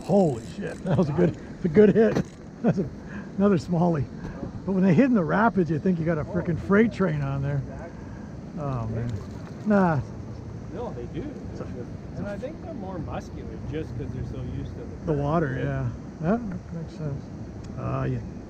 Holy shit, that was a good hit. That's another Smallie. But when they hit in the rapids, you think you got a freaking freight train on there. Oh man. Nah. No, they do. And I think they're more muscular just because they're so used to the water, yeah. That makes sense. Yeah.